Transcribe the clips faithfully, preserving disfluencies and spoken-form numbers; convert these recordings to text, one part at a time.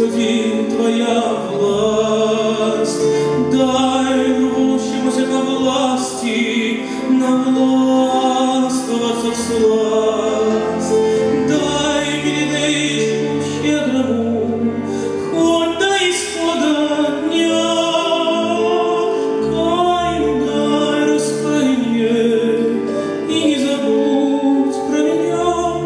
Господи, Твоя власть, дай рвущемуся ко власти навластвоваться всласть, дай величию щедрому хоть до исхода дня, Каину дай раскаяние и не забудь про меня.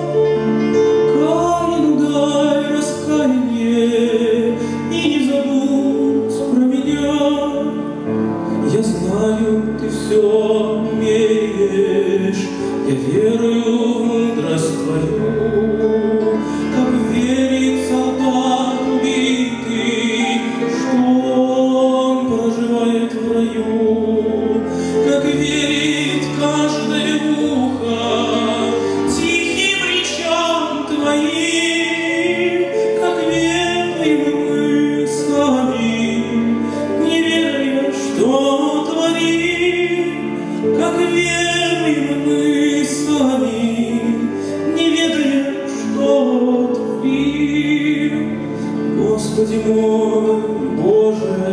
Каину дай раскаяние и не забудь про меня. Я знаю, ты все умеешь, я верую в мудрость Твою, как верит солдат убитый, что он проживает в раю, как верит каждое ухо тихим речам Твоим, как верим мы сами, не веря, что творим, как верим мы сами, не ведая, что творим. Господи мой, Боже,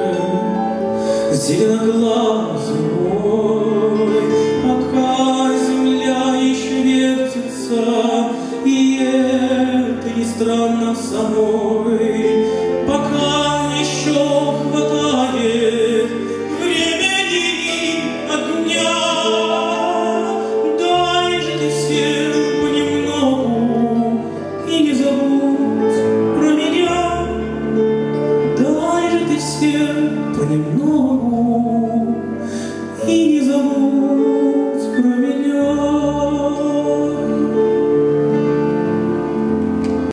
зеленоглазый мой, пока земля еще вертится, и это не странно самой, пока еще хватает времени и огня, дай же ты всем понемногу и не забудь про меня, дай же ты всем понемногу